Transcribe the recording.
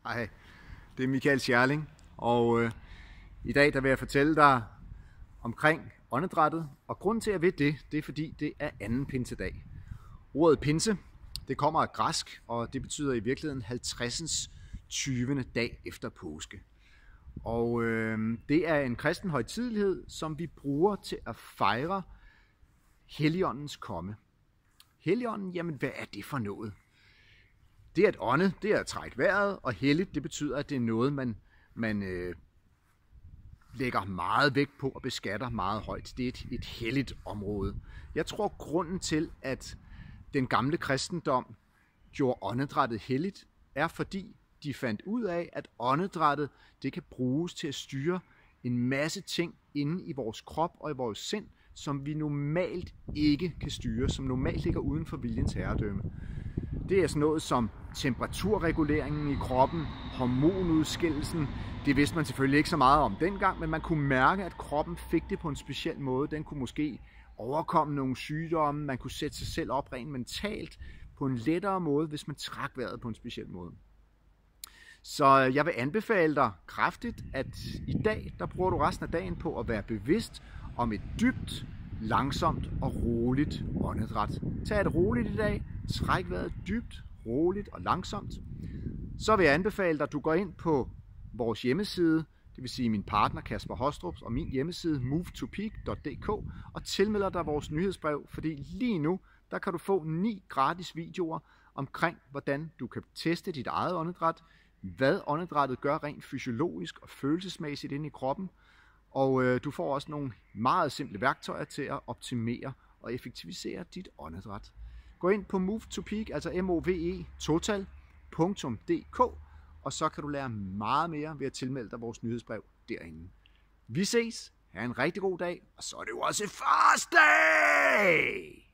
Hej, det er Michael Schjerling, og i dag der vil jeg fortælle dig omkring åndedrættet. Og grunden til, at jeg ved det er fordi det er anden pinsedag. Ordet pinse, det kommer af græsk, og det betyder i virkeligheden 50. 20. dag efter påske. Og det er en kristen højtidelighed, som vi bruger til at fejre Helligåndens komme. Helligånden, jamen hvad er det for noget? Det at ånde, det er at trække vejret, og helligt, det betyder, at det er noget, man lægger meget vægt på og beskatter meget højt. Det er et helligt område. Jeg tror, grunden til, at den gamle kristendom gjorde åndedrættet helligt, er fordi de fandt ud af, at åndedrættet, det kan bruges til at styre en masse ting inde i vores krop og i vores sind, som vi normalt ikke kan styre, som normalt ligger uden for viljens herredømme. Det er sådan noget som temperaturreguleringen i kroppen, hormonudskillelsen. Det vidste man selvfølgelig ikke så meget om dengang, men man kunne mærke, at kroppen fik det på en speciel måde. Den kunne måske overkomme nogle sygdomme, man kunne sætte sig selv op rent mentalt på en lettere måde, hvis man trak vejret på en speciel måde. Så jeg vil anbefale dig kraftigt, at i dag, der bruger du resten af dagen på at være bevidst om et dybt, langsomt og roligt åndedræt. Tag et roligt i dag, træk vejret dybt, roligt og langsomt. Så vil jeg anbefale dig, at du går ind på vores hjemmeside, det vil sige min partner Kasper Hostrups og min hjemmeside movetopeak.dk, og tilmelder dig vores nyhedsbrev, fordi lige nu, der kan du få 9 gratis videoer omkring, hvordan du kan teste dit eget åndedræt, hvad åndedrættet gør rent fysiologisk og følelsesmæssigt inde i kroppen, og du får også nogle meget simple værktøjer til at optimere og effektivisere dit åndedræt. Gå ind på movetopeak, altså MOVE total.dk, og så kan du lære meget mere ved at tilmelde dig vores nyhedsbrev derinde. Vi ses, ha' en rigtig god dag, og så er det jo også fastedag!